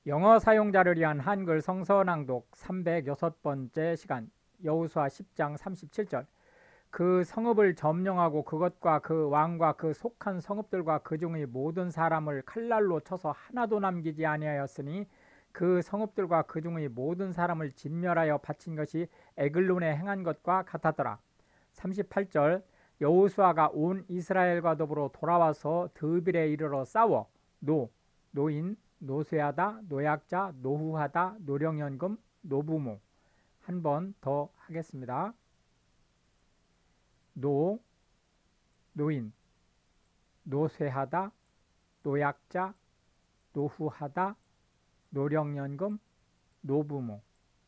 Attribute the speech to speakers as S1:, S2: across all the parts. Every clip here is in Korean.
S1: 영어 사용자를 위한 한글 성서 낭독 306번째 시간. 여호수아 10장 37절. 그 성읍을 점령하고 그것과 그 왕과 그 속한 성읍들과 그 중의 모든 사람을 칼날로 쳐서 하나도 남기지 아니하였으니 그 성읍들과 그 중의 모든 사람을 진멸하여 바친 것이 에글론에 행한 것과 같았더라. 38절. 여호수아가 온 이스라엘과 더불어 돌아와서 드빌에 이르러 싸워 노인, 노쇠하다, 노약자, 노후하다, 노령연금, 노부모. 한 번 더 하겠습니다. 노인, 노쇠하다, 노약자, 노후하다, 노령연금, 노부모.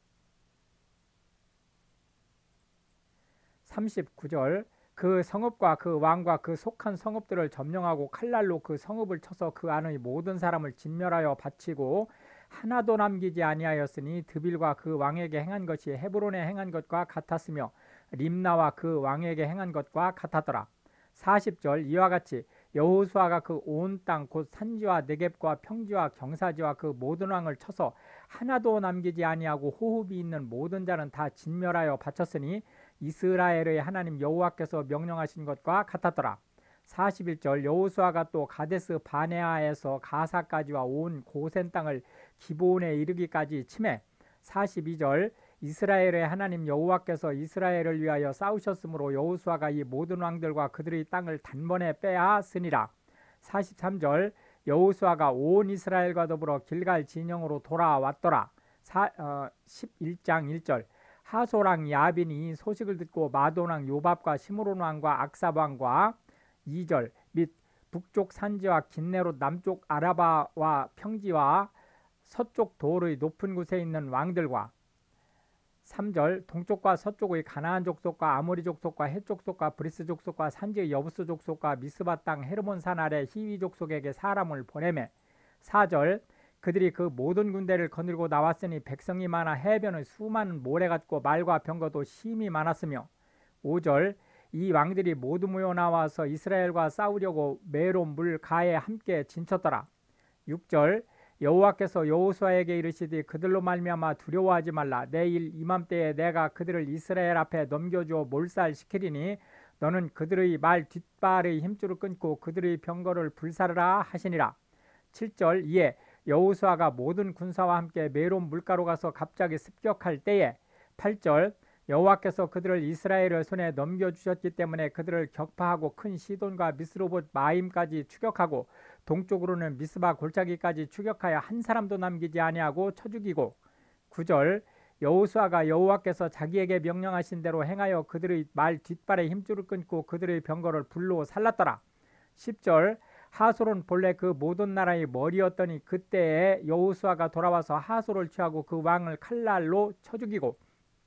S1: 39절. 그 성읍과 그 왕과 그 속한 성읍들을 점령하고 칼날로 그 성읍을 쳐서 그 안의 모든 사람을 진멸하여 바치고 하나도 남기지 아니하였으니 드빌과 그 왕에게 행한 것이 헤브론에 행한 것과 같았으며 림나와 그 왕에게 행한 것과 같았더라. 40절. 이와 같이 여호수아가 그 온 땅 곧 산지와 네겝과 평지와 경사지와 그 모든 왕을 쳐서 하나도 남기지 아니하고 호흡이 있는 모든 자는 다 진멸하여 바쳤으니 이스라엘의 하나님 여호와께서 명령하신 것과 같았더라. 41절. 여호수아가 또 가데스 바네아에서 가사까지와 온 고센 땅을 기브온에 이르기까지 치매. 42절. 이스라엘의 하나님 여호와께서 이스라엘을 위하여 싸우셨으므로 여호수아가 이 모든 왕들과 그들의 땅을 단번에 빼앗으니라. 43절. 여호수아가 온 이스라엘과 더불어 길갈 진영으로 돌아왔더라. 11장 1절. 하솔왕 야빈이 소식을 듣고 마돈왕 요밥과 시므론 왕과 악삽 왕과 2절 및 북쪽 산지와 긴네롯 남쪽 아라바와 평지와 서쪽 돌의 높은 곳에 있는 왕들과 3절 동쪽과 서쪽의 가나안 족속과 아모리 족속과 헷 족속과 브리스 족속과 산지의 여부스 족속과 미스바 땅 헤르몬 산 아래 히위 족속에게 사람을 보내매. 4절 그들이 그 모든 군대를 거느리고 나왔으니 백성이 많아 해변의 수많은 모래 같고 말과 병거도 심히 많았으며. 5절 이 왕들이 모두 모여 나와서 이스라엘과 싸우려고 메론 물 가에 함께 진쳤더라. 6절 여호와께서 여호수아에게 이르시되 그들로 말미암아 두려워하지 말라. 내일 이맘때에 내가 그들을 이스라엘 앞에 넘겨주어 몰살시키리니 너는 그들의 말 뒷발의 힘줄을 끊고 그들의 병거를 불사르라 하시니라. 7절 이에 여호수아가 모든 군사와 함께 메론 물가로 가서 갑자기 습격할 때에 8절 여호와께서 그들을 이스라엘의 손에 넘겨주셨기 때문에 그들을 격파하고 큰 시돈과 미스로봇 마임까지 추격하고 동쪽으로는 미스바 골짜기까지 추격하여 한 사람도 남기지 아니하고 쳐 죽이고. 9절 여호수아가 여호와께서 자기에게 명령하신 대로 행하여 그들의 말 뒷발에 힘줄을 끊고 그들의 병거를 불로 살랐더라. 10절 하솔은 본래 그 모든 나라의 머리였더니 그때에 여호수아가 돌아와서 하솔을 취하고 그 왕을 칼날로 쳐 죽이고.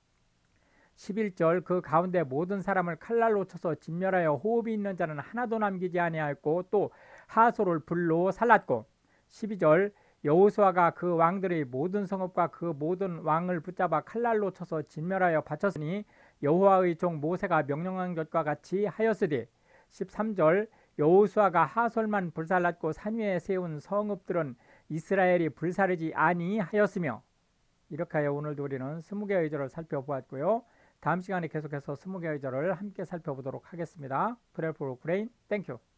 S1: 11절 그 가운데 모든 사람을 칼날로 쳐서 진멸하여 호흡이 있는 자는 하나도 남기지 아니하였고 또 하솔을 불로 살랐고. 12절 여호수아가 그 왕들의 모든 성읍과 그 모든 왕을 붙잡아 칼날로 쳐서 진멸하여 바쳤으니 여호와의 종 모세가 명령한 것과 같이 하였으되. 13절 여호수아가 하솔만 불살랐고 산 위에 세운 성읍들은 이스라엘이 불사르지 아니하였으며. 이렇게 하여 오늘도 우리는 20개의 절을 살펴보았고요. 다음 시간에 계속해서 20개의 절을 함께 살펴보도록 하겠습니다. Pray for Ukraine. Thank you.